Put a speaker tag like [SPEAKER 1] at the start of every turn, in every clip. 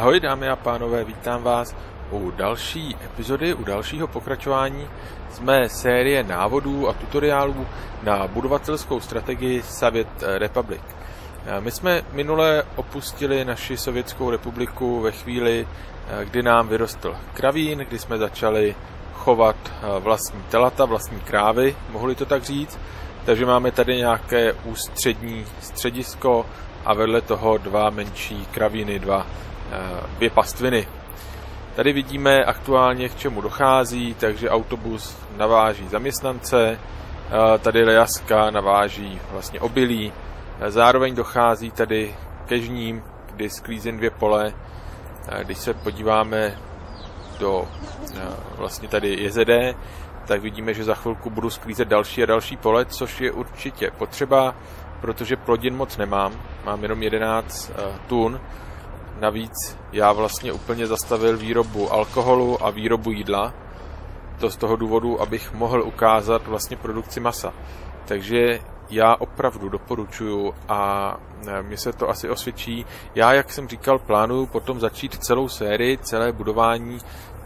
[SPEAKER 1] Ahoj dámy a pánové, vítám vás u další epizody, u dalšího pokračování z mé série návodů a tutoriálů na budovatelskou strategii Sovět Republic. My jsme minule opustili naši Sovětskou republiku ve chvíli, kdy nám vyrostl kravín, kdy jsme začali chovat vlastní telata, vlastní krávy, mohli to tak říct. Takže máme tady nějaké ústřední středisko a vedle toho dva menší kravíny, dvě pastviny. Tady vidíme aktuálně, k čemu dochází, takže autobus naváží zaměstnance, tady Lejaska naváží vlastně obilí, zároveň dochází tady ke žním, kdy sklízím 2 pole. Když se podíváme do vlastně tady JZD, tak vidíme, že za chvilku budu sklízet další a další pole, což je určitě potřeba, protože plodin moc nemám, mám jenom 11 tun. Navíc já vlastně úplně zastavil výrobu alkoholu a výrobu jídla. To z toho důvodu, abych mohl ukázat vlastně produkci masa. Takže já opravdu doporučuju a mně se to asi osvědčí. Já, jak jsem říkal, plánuju potom začít celou sérii, celé budování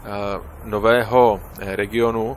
[SPEAKER 1] nového regionu.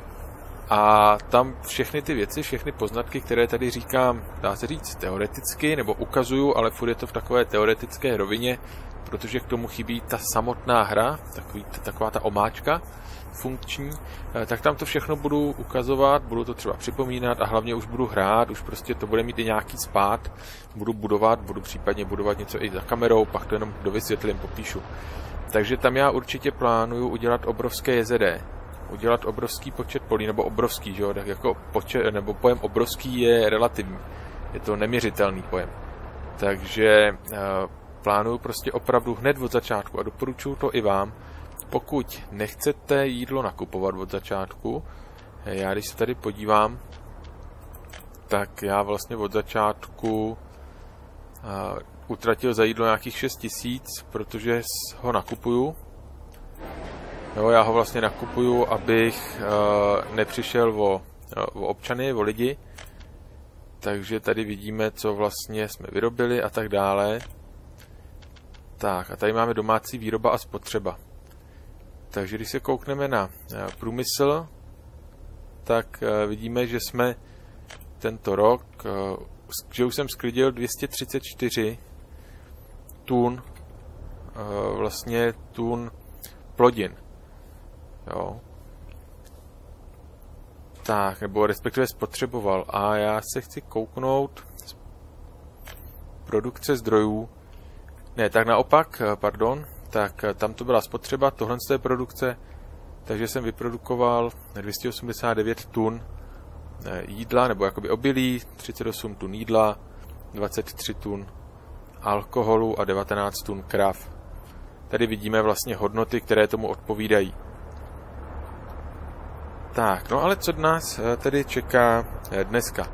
[SPEAKER 1] A tam všechny ty věci, všechny poznatky, které tady říkám, dá se říct teoreticky, nebo ukazuju, ale furt je to v takové teoretické rovině, protože k tomu chybí ta samotná hra, taková ta omáčka funkční, tak tam to všechno budu ukazovat, budu to třeba připomínat a hlavně už budu hrát, už prostě to bude mít i nějaký spád, budu budovat, budu případně budovat něco i za kamerou, pak to jenom dovysvětlím, popíšu. Takže tam já určitě plánuju udělat obrovské JZD. Udělat obrovský počet polí, nebo obrovský, že jo, tak jako počet, nebo pojem obrovský je relativní. Je to neměřitelný pojem. Takže plánuju prostě opravdu hned od začátku a doporučuji to i vám. Pokud nechcete jídlo nakupovat od začátku, já když se tady podívám, tak já vlastně od začátku utratil za jídlo nějakých 6 000, protože ho nakupuju. Jo, já ho vlastně nakupuju, abych nepřišel o občany, o lidi. Takže tady vidíme, co vlastně jsme vyrobili a tak dále. Tak, a tady máme domácí výroba a spotřeba. Takže když se koukneme na průmysl, tak vidíme, že jsme tento rok, že už jsem sklidil 234 tun, vlastně tun plodin. Jo. Tak, nebo respektive spotřeboval. A já se chci kouknout produkce zdrojů. Ne, tak naopak, pardon. Tak tam to byla spotřeba, tohle je produkce. Takže jsem vyprodukoval 289 tun jídla, nebo jakoby obilí, 38 tun jídla, 23 tun alkoholu a 19 tun krav. Tady vidíme vlastně hodnoty, které tomu odpovídají. Tak, no ale co nás tedy čeká dneska?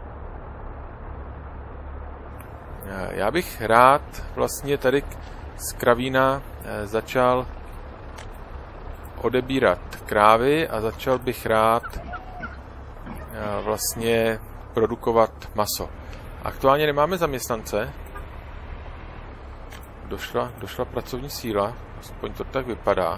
[SPEAKER 1] Já bych rád vlastně tady z kravína začal odebírat krávy a začal bych rád vlastně produkovat maso. Aktuálně nemáme zaměstnance. Došla pracovní síla, aspoň to tak vypadá.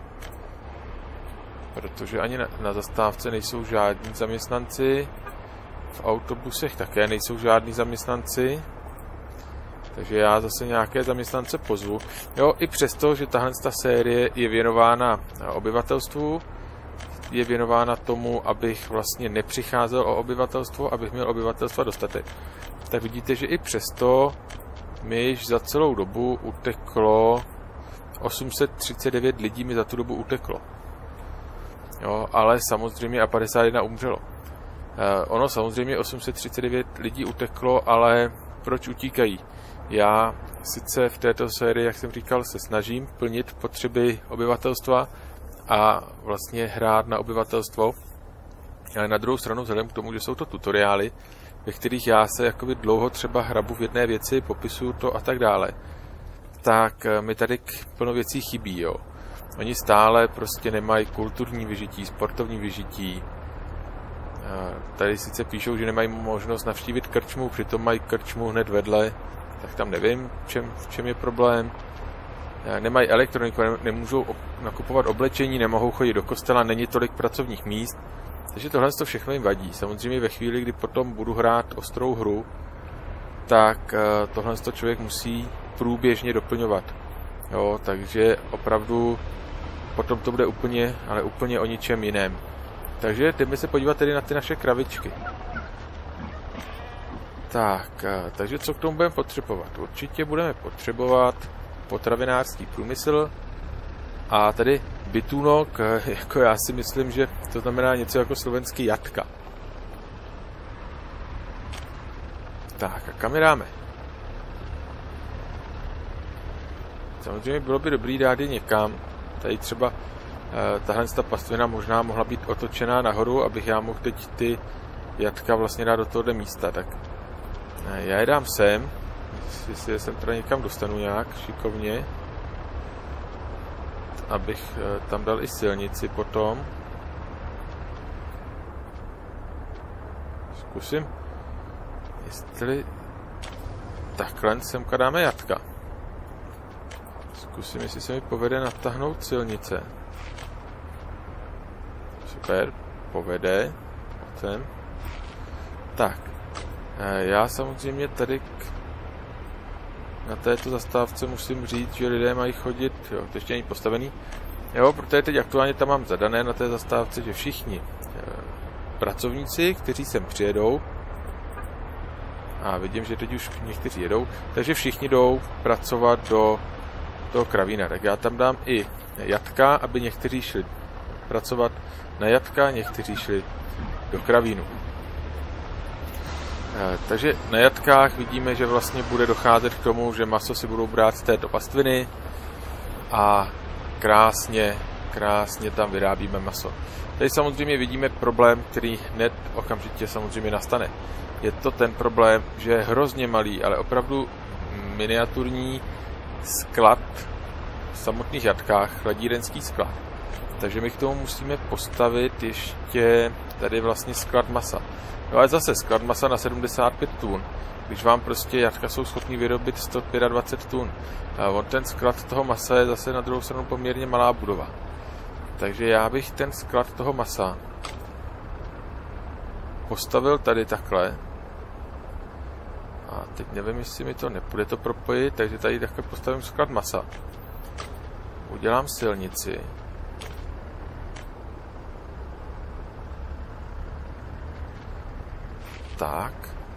[SPEAKER 1] Protože ani na zastávce nejsou žádní zaměstnanci, v autobusech také nejsou žádní zaměstnanci, takže já zase nějaké zaměstnance pozvu. Jo, i přesto, že tahle série je věnována obyvatelstvu, je věnována tomu, abych vlastně nepřicházel o obyvatelstvo, abych měl obyvatelstva dostatek. Tak vidíte, že i přesto mi již za celou dobu uteklo 839 lidí mi za tu dobu uteklo. Jo, ale samozřejmě a 51 umřelo. Ono samozřejmě 839 lidí uteklo, ale proč utíkají? Já sice v této sérii, jak jsem říkal, se snažím plnit potřeby obyvatelstva a vlastně hrát na obyvatelstvo, ale na druhou stranu, vzhledem k tomu, že jsou to tutoriály, ve kterých já se jakoby dlouho třeba hrabu v jedné věci, popisuju to a tak dále, tak mi tady plno věcí chybí, jo. Oni stále prostě nemají kulturní vyžití, sportovní vyžití. Tady sice píšou, že nemají možnost navštívit krčmu, přitom mají krčmu hned vedle, tak tam nevím, v čem je problém. nemají elektroniku, nemůžou nakupovat oblečení, nemohou chodit do kostela, není tolik pracovních míst. Takže tohle to všechno jim vadí. Samozřejmě ve chvíli, kdy potom budu hrát ostrou hru, tak tohle to člověk musí průběžně doplňovat. Jo, takže opravdu potom to bude úplně, ale úplně o ničem jiném. Takže jdeme se podívat tedy na ty naše kravičky. Tak, takže co k tomu budeme potřebovat? Určitě budeme potřebovat potravinářský průmysl a tady bytunok, jako já si myslím, že to znamená něco jako slovenský jatka. Tak, a kam je dáme? Samozřejmě bylo by dobrý dát je někam. Tady třeba tahle pastvina možná mohla být otočená nahoru, abych já mohl teď ty jatka vlastně dát do tohoto místa. Tak já je dám sem, jestli je sem teda někam dostanu nějak šikovně, abych tam dal i silnici potom. Zkusím, jestli takhle semka dáme jatka. Zkusím, jestli se mi povede natáhnout silnice. Super, povede. Sem. Tak. Já samozřejmě tady na této zastávce musím říct, že lidé mají chodit, jo, to ještě není postavený. Jo, protože teď aktuálně tam mám zadané na té zastávce, že všichni pracovníci, kteří sem přijedou, a vidím, že teď už někteří jedou, takže všichni jdou pracovat do toho kravína. Tak já tam dám i jatka, aby někteří šli pracovat na jatka, někteří šli do kravínu. Takže na jatkách vidíme, že vlastně bude docházet k tomu, že maso si budou brát z této pastviny a krásně tam vyrábíme maso. Tady samozřejmě vidíme problém, který hned okamžitě samozřejmě nastane. Je to ten problém, že je hrozně malý, ale opravdu miniaturní sklad v samotných jatkách, chladírenský sklad. Takže my k tomu musíme postavit ještě tady vlastně sklad masa. No ale zase sklad masa na 75 tun. Když vám prostě jatka jsou schopný vyrobit 125 tun. A on ten sklad toho masa je zase na druhou stranu poměrně malá budova. Takže já bych ten sklad toho masa postavil tady takhle. A teď nevím, jestli mi to nepůjde to propojit, takže tady takhle postavím sklad masa. Udělám silnici. Tak.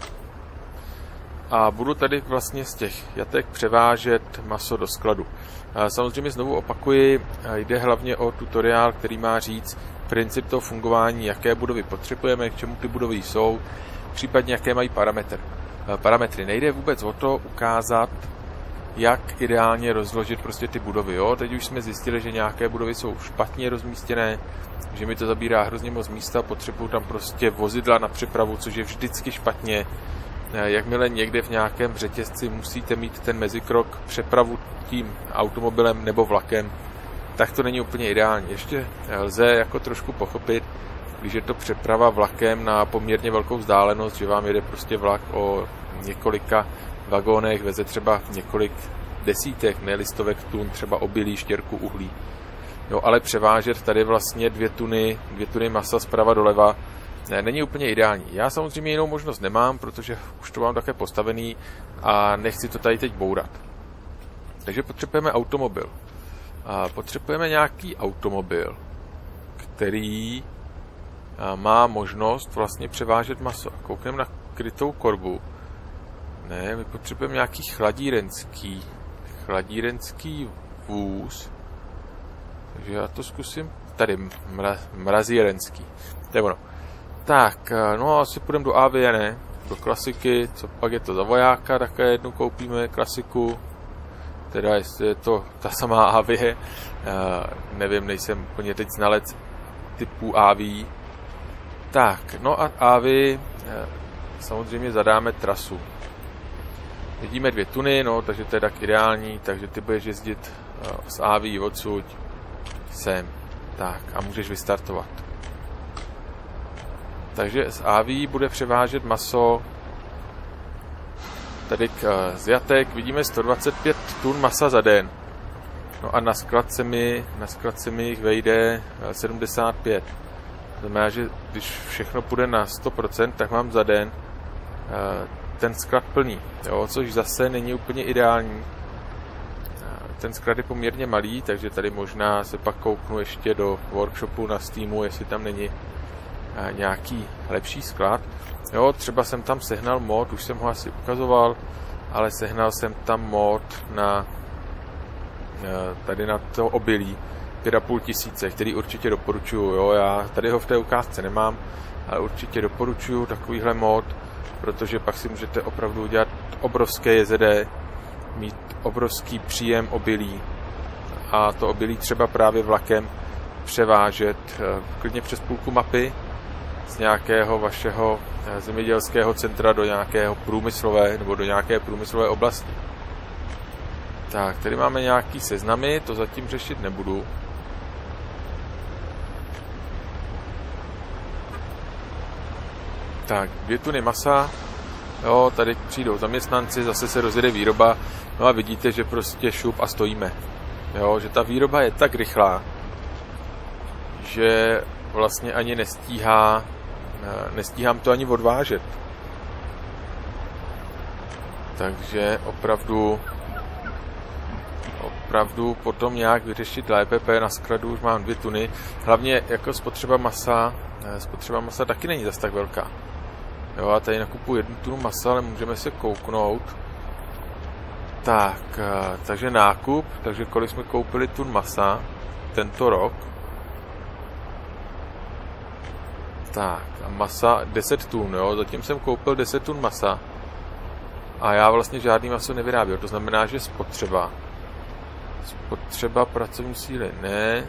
[SPEAKER 1] A budu tady vlastně z těch jatek převážet maso do skladu. Samozřejmě znovu opakuji, jde hlavně o tutoriál, který má říct princip toho fungování, jaké budovy potřebujeme, k čemu ty budovy jsou, případně jaké mají parametry. Nejde vůbec o to ukázat, jak ideálně rozložit prostě ty budovy. Jo? Teď už jsme zjistili, že nějaké budovy jsou špatně rozmístěné, že mi to zabírá hrozně moc místa, potřebuju tam prostě vozidla na přepravu, což je vždycky špatně. Jakmile někde v nějakém řetězci musíte mít ten mezikrok přepravu tím automobilem nebo vlakem, tak to není úplně ideální. Ještě lze jako trošku pochopit, když je to přeprava vlakem na poměrně velkou vzdálenost, že vám jede prostě vlak o několika vagónech, veze třeba několik desítek, ne listovek tun, třeba obilí, štěrku, uhlí. No ale převážet tady vlastně 2 tuny masa zprava doleva není úplně ideální. Já samozřejmě jinou možnost nemám, protože už to mám také postavený a nechci to tady teď bourat. Takže potřebujeme automobil. A potřebujeme nějaký automobil, který má možnost vlastně převážet maso. Koukneme na krytou korbu. Ne, my potřebujeme nějaký chladírenský vůz. Takže já to zkusím. Tady mrazírenský. To je ono. Tak, no asi půjdeme do Avie, ne? Do klasiky, co pak je to za vojáka, také jednu koupíme klasiku. Teda jestli je to ta samá Avie. Nevím, nejsem úplně teď znalec typů Aví. Tak, no a Avii samozřejmě zadáme trasu. Vidíme 2 tuny, no, takže to je tak ideální, takže ty budeš jezdit z Aví odsud sem. Tak, a můžeš vystartovat. Takže z Aví bude převážet maso tady z jatek. Vidíme 125 tun masa za den. No a na sklad se mi jich vejde 75. To znamená, že když všechno půjde na 100%, tak mám za den ten sklad plný, jo, což zase není úplně ideální. Ten sklad je poměrně malý, takže tady možná se pak kouknu ještě do workshopu na Steamu, jestli tam není nějaký lepší sklad. Jo, třeba jsem tam sehnal mod, už jsem ho asi ukazoval, ale sehnal jsem tam mod na tady na to obilí 5500, který určitě doporučuju. Jo, já tady ho v té ukázce nemám, ale určitě doporučuju takovýhle mod, protože pak si můžete opravdu udělat obrovské JZD, mít obrovský příjem obilí a to obilí třeba právě vlakem převážet klidně přes půlku mapy z nějakého vašeho zemědělského centra do nějakého průmyslové nebo do nějaké průmyslové oblasti. Tak, tady máme nějaký seznamy, to zatím řešit nebudu. Tak, 2 tuny masa. Jo, tady přijdou zaměstnanci, zase se rozjede výroba. No a vidíte, že prostě šup a stojíme. Jo, že ta výroba je tak rychlá, že vlastně ani nestíhám to ani odvážet. Takže opravdu potom nějak vyřešit lépe, na skladu už mám 2 tuny. Hlavně jako spotřeba masa taky není zas tak velká. Jo, a tady nakupuji 1 tunu masa, ale můžeme se kouknout. Tak, takže nákup, takže kolik jsme koupili tun masa tento rok. Tak, a masa 10 tun, jo, zatím jsem koupil 10 tun masa. A já vlastně žádný maso nevyráběl, to znamená, že spotřeba pracovní síly ne,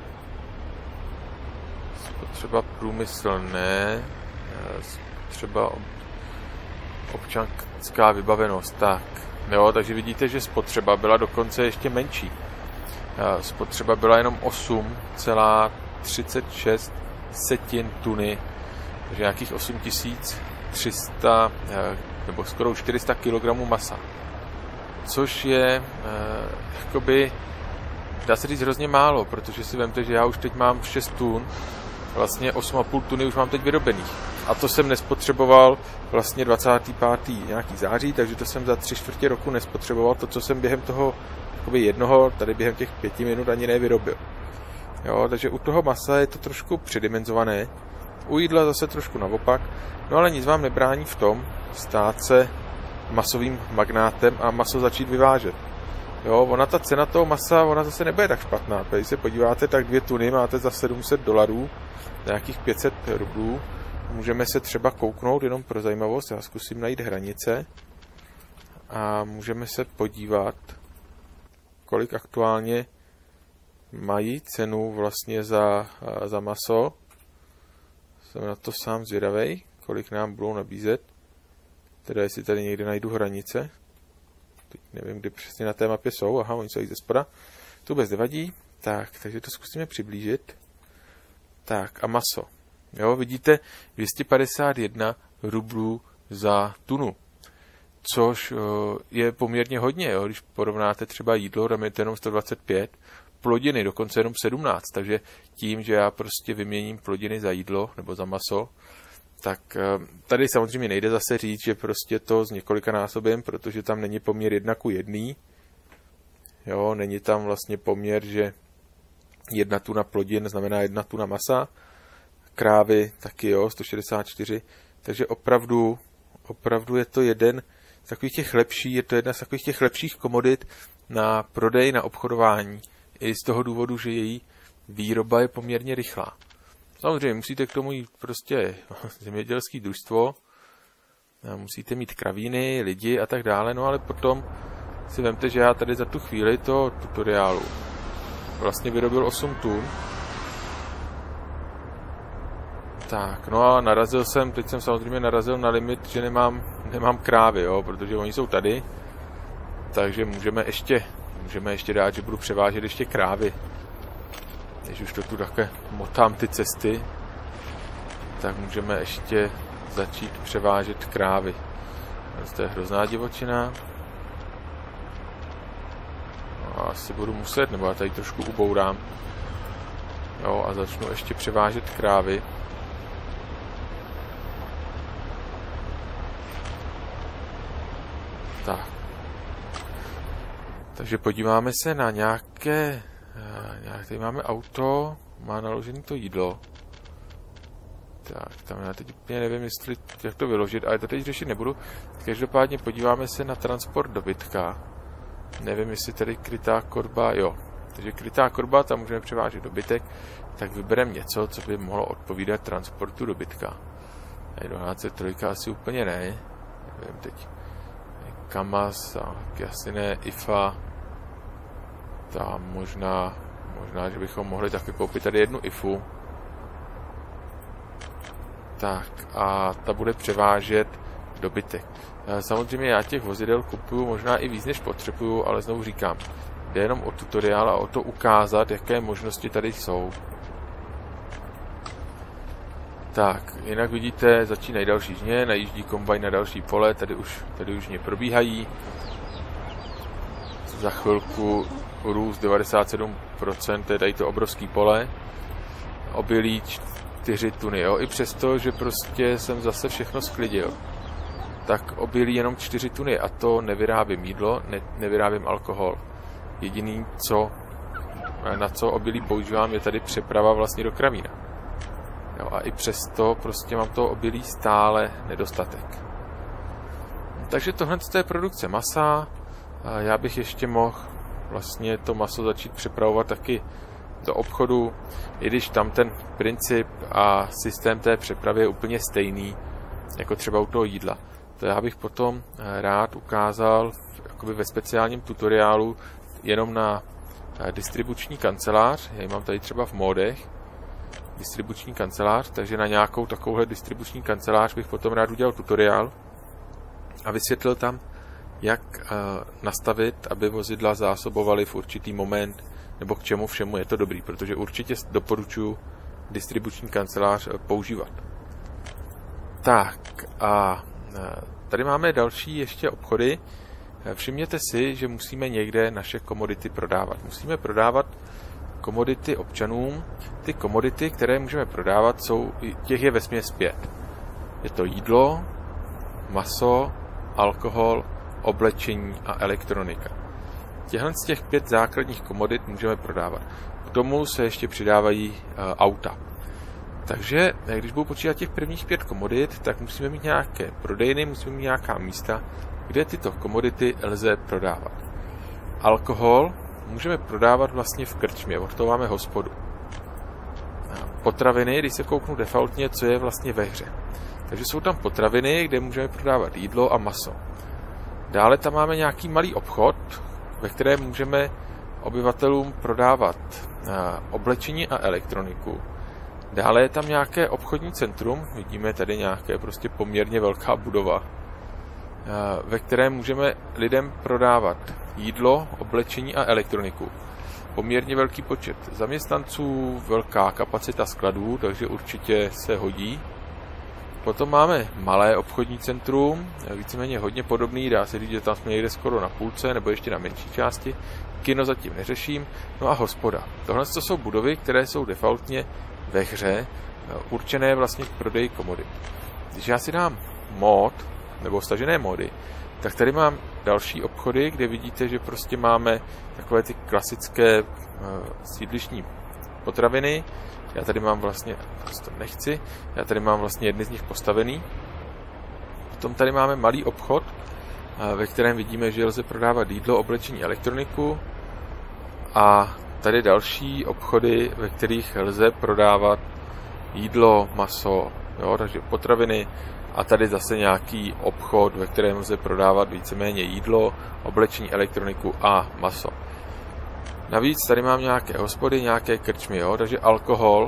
[SPEAKER 1] spotřeba průmysl ne, spotřeba občanská vybavenost, tak, jo, takže vidíte, že spotřeba byla dokonce ještě menší. Spotřeba byla jenom 8,36 tuny, takže nějakých 8300 nebo skoro 400 kg masa. Což je jakoby, dá se říct, hrozně málo, protože si vemte, že já už teď mám 6 tun, vlastně 8,5 tuny už mám teď vyrobených. A to jsem nespotřeboval vlastně 25. nějaký září, takže to jsem za 3/4 roku nespotřeboval to, co jsem během toho jakoby jednoho, tady během těch 5 minut ani nevyrobil. Jo, takže u toho masa je to trošku předimenzované, u jídla zase trošku naopak, no ale nic vám nebrání v tom stát se masovým magnátem a maso začít vyvážet. Jo, ona ta cena toho masa, ona zase nebude tak špatná. Když se podíváte, tak 2 tuny máte za $700, nějakých 500 rublů. Můžeme se třeba kouknout jenom pro zajímavost, já zkusím najít hranice a můžeme se podívat, kolik aktuálně mají cenu vlastně za maso. Jsem na to sám zvědavej, kolik nám budou nabízet. Teda jestli tady někde najdu hranice. Teď nevím, kde přesně na té mapě jsou. Aha, oni jsou jich ze spoda. To vůbec nevadí. Tak, takže to zkusíme přiblížit. Tak, a maso. Jo, vidíte, 251 rublů za tunu. Což je poměrně hodně, jo, když porovnáte třeba jídlo, tam je to jenom 125, plodiny dokonce jenom 17, takže tím, že já prostě vyměním plodiny za jídlo nebo za maso, tak tady samozřejmě nejde zase říct, že prostě to s několikanásobem, protože tam není poměr 1:1. Jo, není tam vlastně poměr, že 1 tuna plodin znamená 1 tuna masa. Krávy taky, jo, 164. Takže opravdu je to jeden z takových těch lepších, je to jedna z takových těch lepších komodit na prodej, na obchodování. I z toho důvodu, že její výroba je poměrně rychlá. Samozřejmě musíte k tomu jít prostě zemědělské družstvo, musíte mít kravíny, lidi a tak dále, no ale potom si vemte, že já tady za tu chvíli toho tutoriálu vlastně vyrobil 8 tun. Tak, no a teď jsem samozřejmě narazil na limit, že nemám krávy, jo, protože oni jsou tady, takže můžeme ještě dát, že budu převážet ještě krávy. Když už to tu také motám ty cesty, tak můžeme ještě začít převážet krávy. To je hrozná divočina. A asi budu muset, nebo já tady trošku ubourám. Jo, a začnu ještě převážet krávy. Tak. Takže podíváme se na nějaké... Tady máme auto, má naložené to jídlo. Tak, tam já teď úplně nevím, jestli, jak to vyložit, ale to teď řešit nebudu. Každopádně podíváme se na transport dobytka. Nevím, jestli tady krytá korba, jo. Takže krytá korba, tam můžeme převážet dobytek, tak vybereme něco, co by mohlo odpovídat transportu dobytka. Tady do HC3 asi úplně ne. Nevím teď. Kamaz, asi ne, IFA. Tam možná, že bychom mohli taky koupit tady jednu IFu. Tak a ta bude převážet dobytek. Samozřejmě já těch vozidel kupuju možná i víc, než potřebuju, ale znovu říkám, jde jenom o tutoriál a o to ukázat, jaké možnosti tady jsou. Tak, jinak vidíte, začínají další žně, najíždí kombajn na další pole, tady už žně probíhají. Za chvilku růst 97%, to je tady to obrovský pole. Obilí 4 tuny, jo, i přesto, že prostě jsem zase všechno sklidil. Tak obilí jenom 4 tuny a to nevyrábím jídlo, nevyrábím alkohol. Jediný, na co obilí používám, je tady přeprava vlastně do Kravína. Jo, a i přesto prostě mám to obilí stále nedostatek. Takže tohle je produkce masa. Já bych ještě mohl vlastně to maso začít přepravovat taky do obchodu, i když tam ten princip a systém té přepravy je úplně stejný, jako třeba u toho jídla. To já bych potom rád ukázal jakoby ve speciálním tutoriálu jenom na distribuční kancelář. Já ji mám tady třeba v módech. Distribuční kancelář, takže na nějakou takovouhle distribuční kancelář bych potom rád udělal tutoriál a vysvětlil tam, jak nastavit, aby vozidla zásobovaly v určitý moment, nebo k čemu všemu je to dobrý, protože určitě doporučuji distribuční kancelář používat. Tak a tady máme další ještě obchody. Všimněte si, že musíme někde naše komodity prodávat. Musíme prodávat komodity občanům. Ty komodity, které můžeme prodávat, těch je vesměs 5. Je to jídlo, maso, alkohol, oblečení a elektronika. Těchhle z těch 5 základních komodit můžeme prodávat. K tomu se ještě přidávají auta. Takže, když budu počítat těch prvních 5 komodit, tak musíme mít nějaké prodejny, musíme mít nějaká místa, kde tyto komodity lze prodávat. Alkohol můžeme prodávat vlastně v krčmě, od toho máme hospodu. Potraviny, když se kouknu defaultně, co je vlastně ve hře. Takže jsou tam potraviny, kde můžeme prodávat jídlo a maso. Dále tam máme nějaký malý obchod, ve kterém můžeme obyvatelům prodávat oblečení a elektroniku. Dále je tam nějaké obchodní centrum, vidíme tady nějaké prostě poměrně velká budova, ve které můžeme lidem prodávat jídlo, oblečení a elektroniku. Poměrně velký počet zaměstnanců, velká kapacita skladů, takže určitě se hodí. Potom máme malé obchodní centrum, víceméně hodně podobný, dá se říct, že tam jsme někde skoro na půlce, nebo ještě na menší části. Kino zatím neřeším. No a hospoda. Tohle jsou budovy, které jsou defaultně ve hře, určené vlastně k prodeji komodit. Když já si dám mod, nebo stažené mody, tak tady mám další obchody, kde vidíte, že prostě máme takové ty klasické sídlištní potraviny. Já tady mám vlastně, to nechci, já tady mám vlastně jedny z nich postavený. Potom tady máme malý obchod, ve kterém vidíme, že lze prodávat jídlo, oblečení, elektroniku. A tady další obchody, ve kterých lze prodávat jídlo, maso, jo, takže potraviny. A tady zase nějaký obchod, ve kterém lze prodávat víceméně jídlo, oblečení, elektroniku a maso. Navíc tady mám nějaké hospody, nějaké krčmy, jo? Takže alkohol,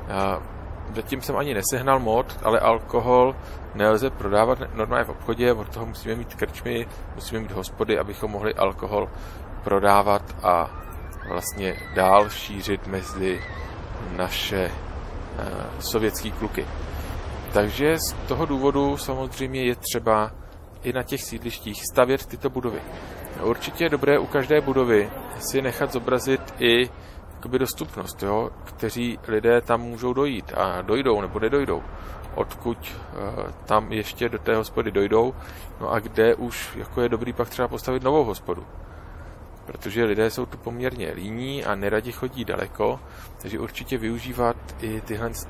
[SPEAKER 1] zatím jsem ani nesehnal mod, ale alkohol nelze prodávat normálně v obchodě, od toho musíme mít krčmy, musíme mít hospody, abychom mohli alkohol prodávat a vlastně dál šířit mezi naše sovětský kluky. Takže z toho důvodu samozřejmě je třeba i na těch sídlištích stavět tyto budovy. Určitě je dobré u každé budovy si nechat zobrazit i jakoby dostupnost, jo? Kteří lidé tam můžou dojít a dojdou nebo nedojdou. Odkud tam ještě do té hospody dojdou, no a kde už jako je dobrý pak třeba postavit novou hospodu. Protože lidé jsou tu poměrně líní a neradi chodí daleko, takže určitě využívat i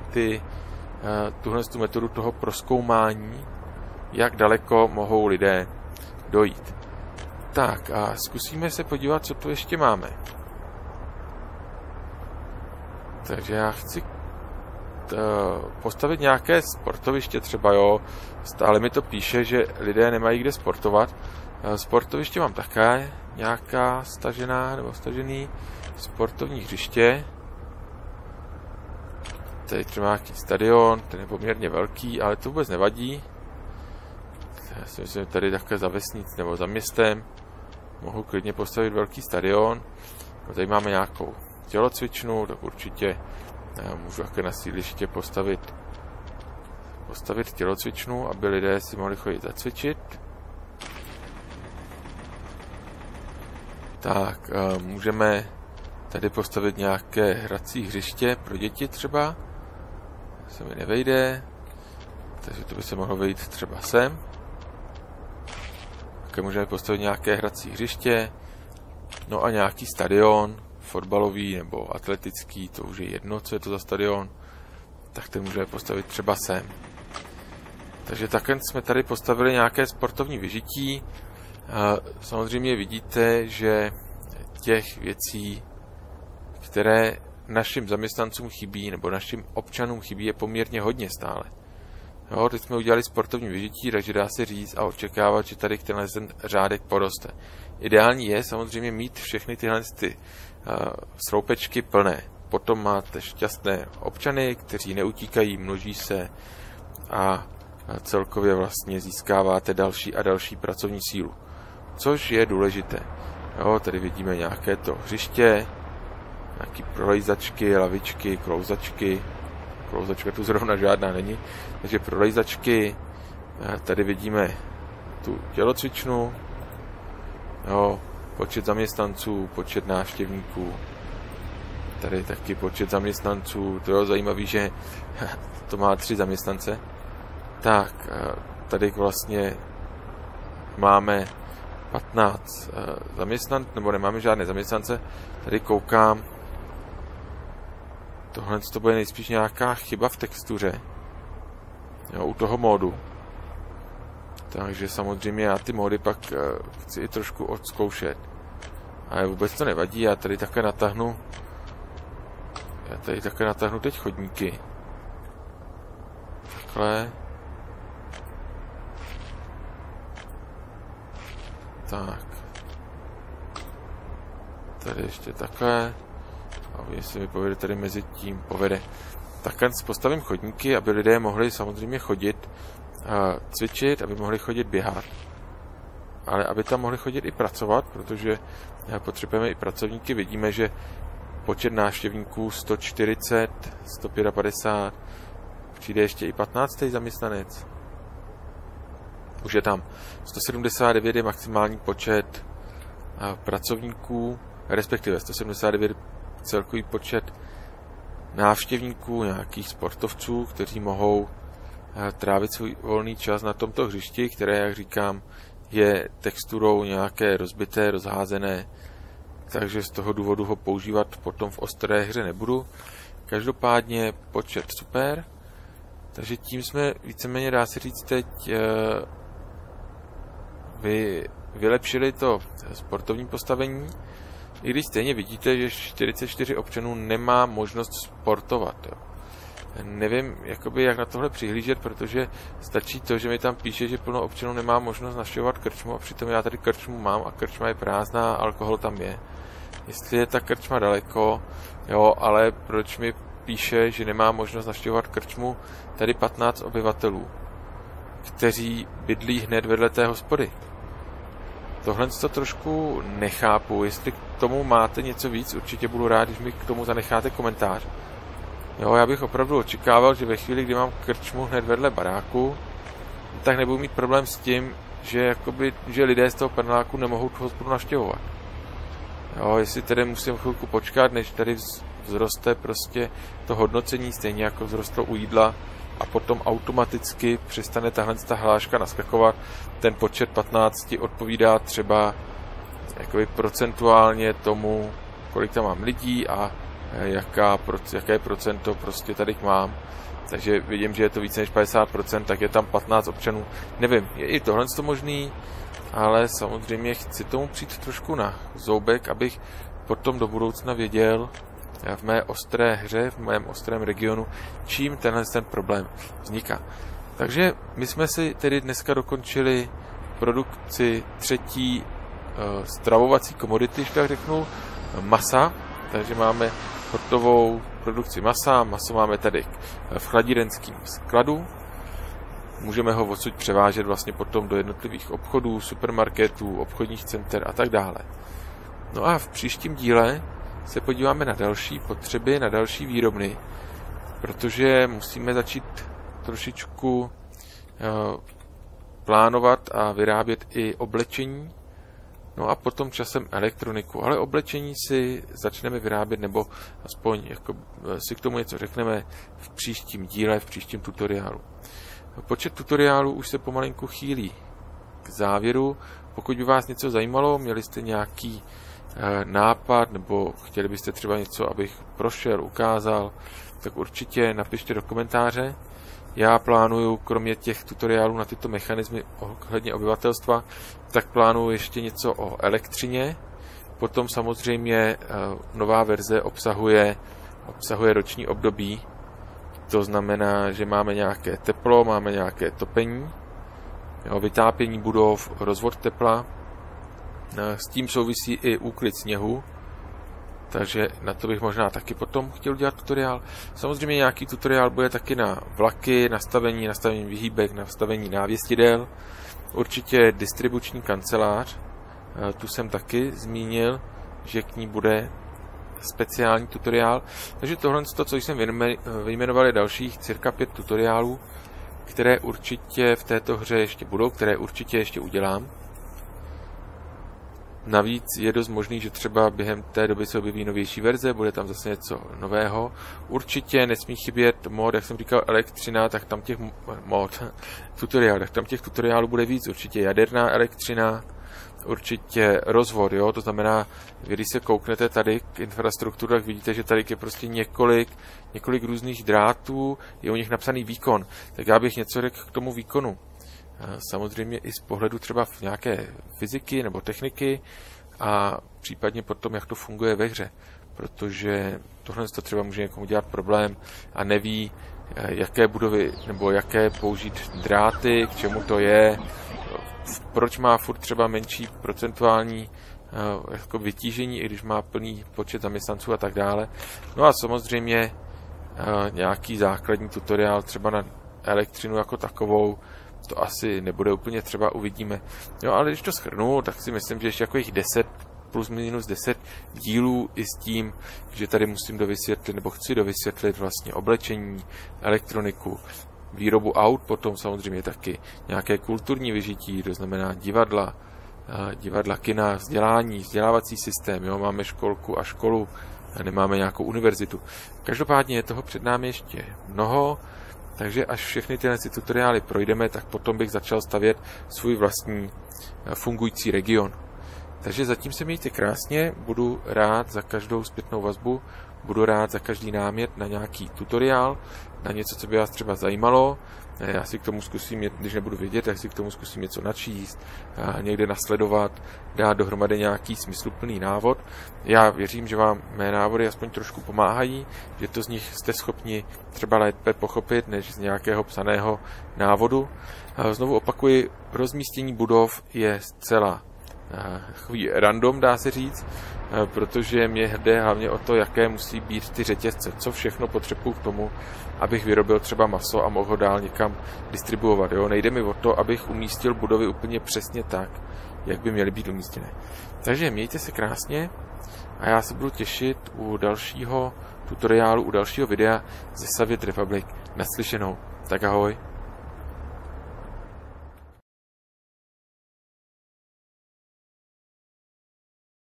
[SPEAKER 1] tuhle metodu toho prozkoumání, jak daleko mohou lidé dojít. Tak a zkusíme se podívat, co tu ještě máme. Takže já chci postavit nějaké sportoviště třeba, jo. Stále mi to píše, že lidé nemají kde sportovat. Sportoviště mám také, nějaká stažená nebo stažený sportovní hřiště. Tady třeba nějaký stadion, ten je poměrně velký, ale to vůbec nevadí. Já si myslím, že tady takhle za vesnic nebo za městem mohu klidně postavit velký stadion. No, tady máme nějakou tělocvičnu, tak určitě můžu také na sídliště postavit tělocvičnu, aby lidé si mohli chodit zacvičit. Tak, můžeme tady postavit nějaké hrací hřiště pro děti třeba. To se mi nevejde, takže to by se mohlo vejít třeba sem. Také můžeme postavit nějaké hrací hřiště, no a nějaký stadion, fotbalový nebo atletický, to už je jedno, co je to za stadion, tak ten můžeme postavit třeba sem. Takže takhle jsme tady postavili nějaké sportovní vyžití. Samozřejmě vidíte, že těch věcí, které našim zaměstnancům chybí, nebo našim občanům chybí, je poměrně hodně stále. Jo, teď jsme udělali sportovní vyžití, takže dá se říct a očekávat, že tady tenhle řádek poroste. Ideální je samozřejmě mít všechny tyhle sloupečky plné. Potom máte šťastné občany, kteří neutíkají, množí se a celkově vlastně získáváte další a další pracovní sílu. Což je důležité. Jo, tady vidíme nějaké to hřiště, nějaké prolejzačky, lavičky, klouzačky. Klouzačka tu zrovna žádná není. Takže prolejzačky. Tady vidíme tu tělocvičnu. Jo, počet zaměstnanců, počet návštěvníků. Tady taky počet zaměstnanců. To je zajímavé, že to má 3 zaměstnance. Tak, tady vlastně máme 15 zaměstnanců, nebo nemáme žádné zaměstnance. Tady koukám, tohle to bude nejspíš nějaká chyba v textuře, jo, u toho módu. Takže samozřejmě já ty módy pak chci i trošku odzkoušet. Ale vůbec to nevadí, já tady také natáhnu teď chodníky. Takhle. Tak. Tady ještě takhle. A jestli mi povede, tady mezi tím povede. Takhle postavím chodníky, aby lidé mohli samozřejmě chodit, cvičit, aby mohli chodit běhat. Ale aby tam mohli chodit i pracovat, protože potřebujeme i pracovníky. Vidíme, že počet návštěvníků 140, 155, přijde ještě i 15. zaměstnanec. Už je tam 179 je maximální počet pracovníků, respektive 179 celkový počet návštěvníků, nějakých sportovců, kteří mohou trávit svůj volný čas na tomto hřišti, které, jak říkám, je texturou nějaké rozbité, rozházené, takže z toho důvodu ho používat potom v ostré hře nebudu. Každopádně počet super, takže tím jsme víceméně, dá se říct, teď vylepšili to sportovní postavení, i když stejně vidíte, že 44 občanů nemá možnost sportovat. Jo. Nevím, jakoby, jak na tohle přihlížet, protože stačí to, že mi tam píše, že plno občanů nemá možnost navštěvovat krčmu, a přitom já tady krčmu mám a krčma je prázdná, alkohol tam je. Jestli je ta krčma daleko, jo, ale proč mi píše, že nemá možnost navštěvovat krčmu tady 15 obyvatelů, kteří bydlí hned vedle té hospody. Tohle to trošku nechápu, jestli k tomu máte něco víc, určitě budu rád, když mi k tomu zanecháte komentář. Jo, já bych opravdu očekával, že ve chvíli, kdy mám krčmu hned vedle baráku, tak nebudu mít problém s tím, že lidé z toho paneláku nemohou tu hospodu navštěvovat. Jo, jestli tedy musím chvilku počkat, než tady vzroste prostě to hodnocení, stejně jako vzrostlo u jídla, a potom automaticky přestane tahle hláška naskakovat. Ten počet 15 odpovídá třeba jakoby procentuálně tomu, kolik tam mám lidí a jaké procento prostě tady mám. Takže vidím, že je to více než 50%, tak je tam 15 občanů. Nevím, je i tohle možný, ale samozřejmě chci tomu přijít trošku na zoubek, abych potom do budoucna věděl v mé ostré hře, v mém ostrém regionu, čím ten problém vzniká. Takže my jsme si tedy dneska dokončili produkci třetí stravovací komodity, tak řeknu, masa. Takže máme hotovou produkci masa. Maso máme tady v chladírenském skladu. Můžeme ho odsud převážet vlastně potom do jednotlivých obchodů, supermarketů, obchodních center a tak dále. No a v příštím díle se podíváme na další potřeby, na další výrobny, protože musíme začít trošičku plánovat a vyrábět i oblečení, no a potom časem elektroniku, ale oblečení si začneme vyrábět, nebo aspoň jako si k tomu něco řekneme v příštím díle, v příštím tutoriálu. Počet tutoriálů už se pomalinku chýlí k závěru. Pokud by vás něco zajímalo, měli jste nějaký nápad, nebo chtěli byste třeba něco, abych prošel, ukázal, tak určitě napište do komentáře. Já plánuju, kromě těch tutoriálů na tyto mechanismy ohledně obyvatelstva, tak plánuju ještě něco o elektřině. Potom samozřejmě nová verze obsahuje roční období. To znamená, že máme nějaké teplo, máme nějaké topení, vytápění budov, rozvod tepla. S tím souvisí i úklid sněhu, takže na to bych možná taky potom chtěl udělat tutoriál. Samozřejmě nějaký tutoriál bude taky na vlaky, nastavení vyhýbek, nastavení návěstidel. Určitě distribuční kancelář, tu jsem taky zmínil, že k ní bude speciální tutoriál. Takže tohle, co jsem vyjmenoval, je dalších cirka 5 tutoriálů, které určitě v této hře ještě budou, které určitě ještě udělám. Navíc je dost možný, že třeba během té doby se objeví novější verze, bude tam zase něco nového. Určitě nesmí chybět mod, jak jsem říkal, elektřina, tak tam těch tutoriálů bude víc. Určitě jaderná elektřina, určitě rozvod, jo? To znamená, když se kouknete tady k infrastrukturu, tak vidíte, že tady je prostě několik různých drátů, je u nich napsaný výkon. Tak já bych něco řekl k tomu výkonu. Samozřejmě i z pohledu třeba v nějaké fyziky nebo techniky a případně potom, jak to funguje ve hře. Protože tohle to třeba může někomu dělat problém a neví, jaké budovy nebo jaké použít dráty, k čemu to je, proč má furt třeba menší procentuální jako vytížení, i když má plný počet zaměstnanců a tak dále. No a samozřejmě nějaký základní tutoriál třeba na elektřinu jako takovou, to asi nebude úplně třeba, uvidíme. Jo, ale když to shrnu, tak si myslím, že ještě jako jich 10, plus minus 10 dílů i s tím, že tady musím dovysvětlit, nebo chci dovysvětlit vlastně oblečení, elektroniku, výrobu aut, potom samozřejmě taky nějaké kulturní vyžití, to znamená divadla, kina, vzdělávací systém, jo, máme školku a školu, a nemáme nějakou univerzitu. Každopádně je toho před námi ještě mnoho, takže až všechny tyhle tutoriály projdeme, tak potom bych začal stavět svůj vlastní fungující region. Takže zatím se mějte krásně, budu rád za každou zpětnou vazbu, budu rád za každý námět na nějaký tutoriál, na něco, co by vás třeba zajímalo. Já si k tomu zkusím, když nebudu vědět, tak si k tomu zkusím něco načíst, někde nasledovat, dát dohromady nějaký smysluplný návod. Já věřím, že vám mé návody aspoň trošku pomáhají, že to z nich jste schopni třeba lépe pochopit, než z nějakého psaného návodu. Znovu opakuji, rozmístění budov je zcela random, dá se říct, protože mě jde hlavně o to, jaké musí být ty řetězce, co všechno potřebuji k tomu, abych vyrobil třeba maso a mohl ho dál někam distribuovat. Jo? Nejde mi o to, abych umístil budovy úplně přesně tak, jak by měly být umístěné. Takže mějte se krásně a já se budu těšit u dalšího tutoriálu, u dalšího videa ze Soviet Republic. Naslyšenou. Tak ahoj.